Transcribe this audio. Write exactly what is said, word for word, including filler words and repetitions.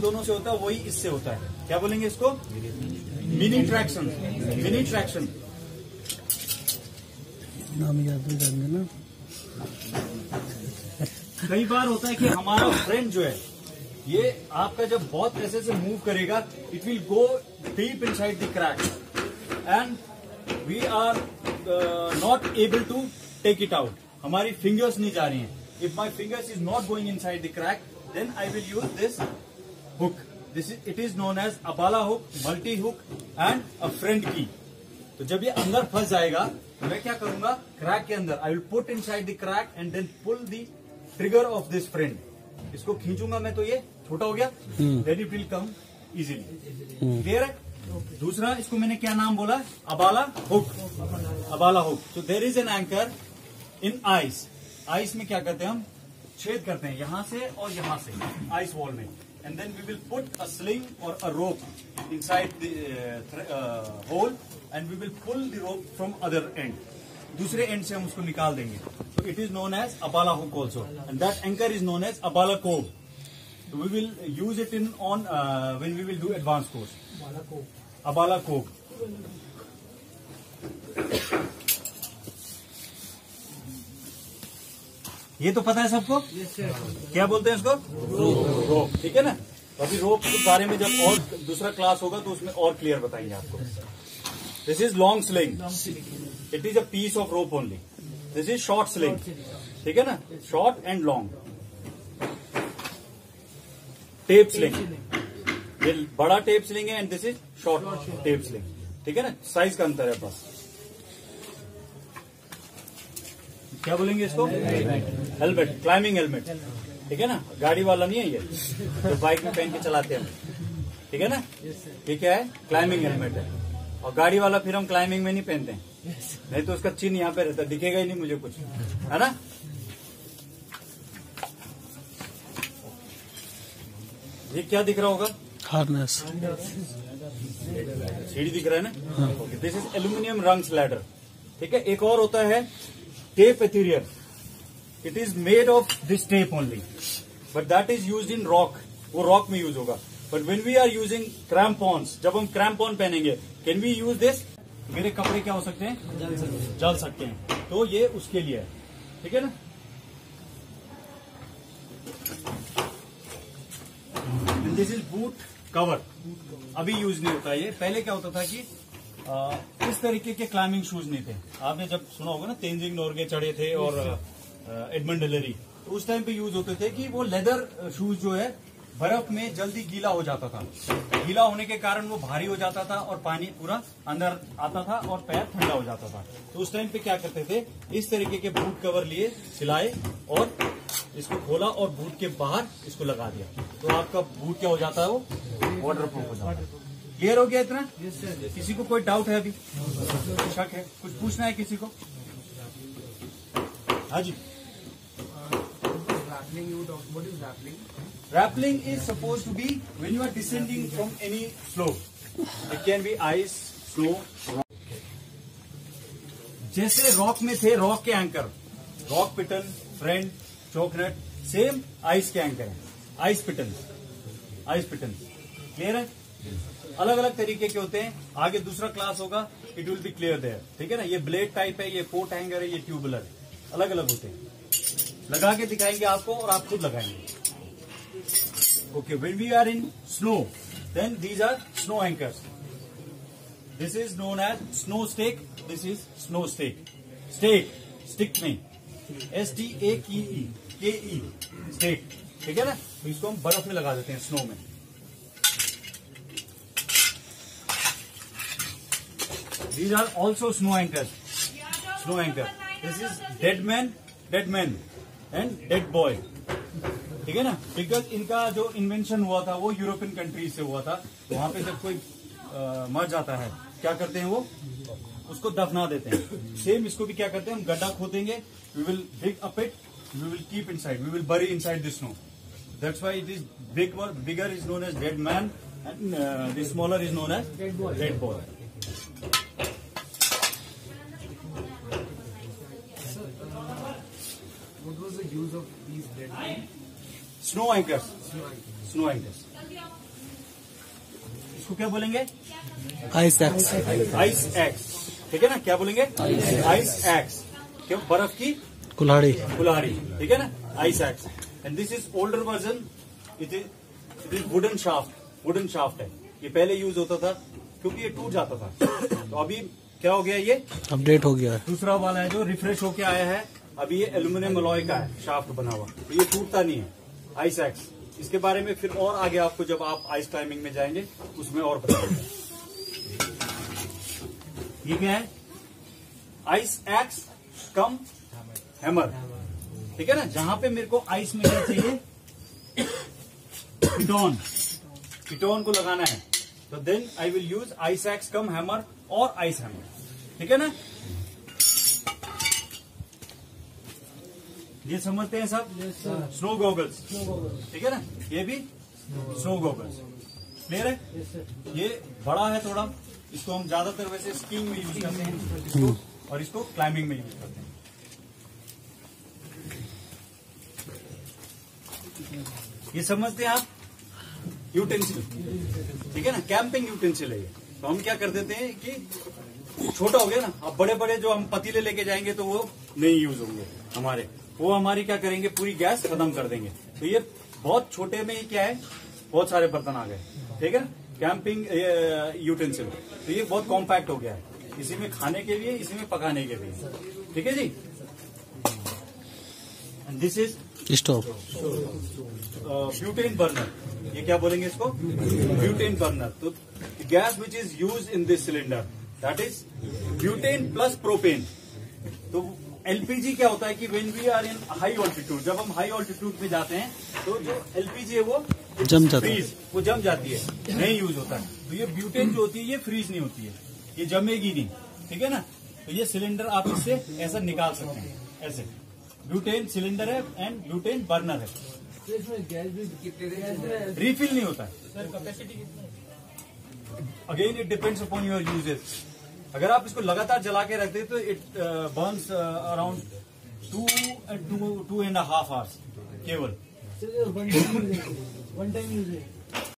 दोनों से होता है वही इससे होता है। क्या बोलेंगे इसको? Mini traction. मिनी ट्रैक्शन नाम याद नहीं करेंगे ना। कई बार होता है कि हमारा फ्रेंड जो है ये आपका जब बहुत ऐसे से मूव करेगा, it will go deep inside the crack and we are not able to take it out. हमारी फिंगर्स नहीं जा रही हैं। If my fingers is not going inside the crack, then I will use this hook. This is it is known as Abala hook, multi hook and a friend की। तो जब ये अंदर फंस जाएगा तो मैं क्या करूंगा, क्रैक के अंदर I will put inside the crack and then pull the trigger of this friend. इसको खींचूंगा मैं तो ये छोटा हो गया, then it will come easily. Clear है? दूसरा, इसको मैंने क्या नाम बोला? Abala hook. Abala hook. तो there is an anchor in ice. Ice में क्या करते हैं हम? छेद करते हैं यहां से और यहां से आइस वॉल में, and then we will put a sling और a rope inside the hole and we will pull the rope from other end. दूसरे एंड से हम उसको निकाल देंगे। तो it is known as Abala hook also, and that anchor is known as Abalakov. So we will use it in on uh, when we will do advanced course. Abala Cove. ये तो पता है सबको? yes, क्या बोलते हैं इसको? रोप। ठीक है ना? अभी रोप के बारे में जब और दूसरा क्लास होगा तो उसमें और क्लियर बताएंगे आपको। This is long sling. It is a piece of rope only. This is short sling. ठीक है ना? Short and long. Tape sling, ये बड़ा टेप स्लिंग है and this is short tape sling. ठीक है ना? साइज का अंतर है बस। क्या बोलेंगे इसको? Helmet, climbing helmet. ठीक है ना? गाड़ी वाला नहीं है ये, जो बाइक में पहन के चलाते हैं। ठीक है ना? ये क्या है? क्लाइंबिंग हेलमेट है। और गाड़ी वाला फिर हम क्लाइंबिंग में नहीं पहनते हैं, नहीं तो उसका चिन्ह यहाँ पे रहता, दिखेगा ही नहीं मुझे कुछ, है ना? ये क्या दिख रहा होगा? हार्नेस। सीढ़ी दिख रहा है ना? Okay, this is aluminium rungs ladder. ठीक है? एक और होता है tape etrier. It is made of this tape only, but that is used in rock. वो रॉक में यूज होगा। But when we are using crampons, जब हम क्रैम्पॉन पहनेंगे, कैन वी यूज दिस? मेरे कपड़े क्या हो सकते हैं? जल सकते हैं। जल सकते हैं, तो ये उसके लिए है। ठीक है ना? This is boot cover. अभी यूज नहीं होता ये। पहले क्या होता था कि आ, इस तरीके के क्लाइंबिंग शूज नहीं थे। आपने जब सुना होगा ना, तेंजिंग नोर्गे चढ़े थे और एडमंड हिलेरी, तो उस टाइम पे यूज होते थे कि वो लेदर शूज जो है बर्फ में जल्दी गीला हो जाता था। गीला होने के कारण वो भारी हो जाता था और पानी पूरा अंदर आता था और पैर ठंडा हो जाता था। तो उस टाइम पे क्या करते थे, इस तरीके के बूट कवर लिए, सिलाए और इसको खोला और बूट के बाहर इसको लगा दिया, तो आपका बूट क्या हो जाता है? वो वाटर प्रूफ हो जाता है। क्लियर हो गया इतना? yes, किसी को कोई डाउट है? अभी शक है? कुछ पूछना है किसी को? हाँ जी। Rappelling is supposed to be when you are descending from any slope. It can be ice, snow, rock. जैसे रॉक में थे रॉक के anchor, rock piton, friend, chock nut, same ice के एंकर है। Ice piton, ice piton. Clear है? अलग अलग तरीके के होते हैं। आगे दूसरा क्लास होगा, it will be clear there. ठीक है ना? ये ब्लेड टाइप है, ये कोट हैंगर है, ये ट्यूबुलर है। अलग अलग होते हैं। लगा के दिखाएंगे आपको और आप खुद लगाएंगे। Okay, when we are in snow, then these are snow anchors. This is known as snow stake. This is snow stake. Stake, stick नहीं, S T A K E के ई, स्टेक। ठीक है ना? तो इसको हम बर्फ में लगा देते हैं, स्नो में। These are also snow anchors. Snow anchor. This is dead man, dead man and dead boy. ठीक है ना? बिकॉज इनका जो इन्वेंशन हुआ था वो यूरोपियन कंट्रीज से हुआ था। वहां पे जब कोई आ, मर जाता है, क्या करते हैं? वो उसको दफना देते हैं। सेम इसको भी क्या करते हैं? हम गड्ढा खोदेंगे, we will dig a pit, we will keep inside, we will bury inside the snow. That's why it is big, bigger is known as dead man and the smaller is known as dead boy. What was the use of these dead men? Snow anchors, snow anchors इसको क्या बोलेंगे? Ice axe. Ice axe, ठीक है ना? क्या बोलेंगे? Ice axe, क्यों? बर्फ की कुल्हाड़ी। कुल्हाड़ी, ठीक है ना? Ice axe. And this is older version, it is it is wooden shaft, wooden shaft है ये। पहले यूज होता था क्योंकि ये टूट जाता था, तो अभी क्या हो गया? ये अपडेट हो गया है। दूसरा वाला है जो रिफ्रेश होके आया है। अभी ये एल्यूमिनियम अलॉय का है, शाफ्ट बना हुआ, तो ये टूटता नहीं है। आइस एक्स, इसके बारे में फिर और आगे आपको जब आप आइस क्लाइंबिंग में जाएंगे उसमें और पता चलेगा। ये क्या है? आइस एक्स कम हैमर, ठीक है ना? जहां पे मेरे को आइस में क्या चाहिए? पिटोन, पिटोन को लगाना है, तो then I will use ice axe cum hammer और आइस हैमर, ठीक है ना? ये समझते हैं सब? स्नो गॉगल्स, ठीक है ना? ये भी स्नो गॉगल्स, क्लियर है? ये बड़ा है थोड़ा, इसको हम ज्यादातर वैसे स्कीइंग में यूज करते हैं इसको, और इसको क्लाइंबिंग में यूज करते हैं। ये समझते हैं आप? यूटेंसिल, ठीक है ना? कैंपिंग यूटेंसिल है ये। तो हम क्या कर देते हैं कि छोटा हो गया ना, अब बड़े बड़े जो हम पतीले लेके जाएंगे तो वो नहीं यूज होंगे हमारे, वो हमारी क्या करेंगे? पूरी गैस खत्म कर देंगे। तो ये बहुत छोटे में ही क्या है? बहुत सारे बर्तन आ गए, ठीक है ना? कैंपिंग यूटेंसिल, तो ये बहुत कॉम्पैक्ट हो गया है। इसी में खाने के लिए, इसी में पकाने के लिए, ठीक है जी? And this is stove, butane burner. ये क्या बोलेंगे इसको? Butane burner. तो gas which is use in this cylinder, that is butane plus propane. तो एलपीजी क्या होता है कि when we are in high altitude, जब हम हाई ऑल्टीट्यूड पे जाते हैं तो जो एलपीजी है वो जम जाता है, फ्रीज, वो जम जाती है, नहीं यूज होता है। तो ये ब्यूटेन जो होती है ये फ्रीज नहीं होती है, ये जमेगी नहीं, ठीक है ना? तो ये सिलेंडर आप इससे ऐसा निकाल सकते हैं, ऐसे ब्यूटेन सिलेंडर है एंड ब्यूटेन बर्नर है। रिफिल नहीं होता है। Again it depends upon your usage. अगर आप इसको लगातार जला के रखते तो it burns around two two two and half hours केवल। वन टाइम यूज है।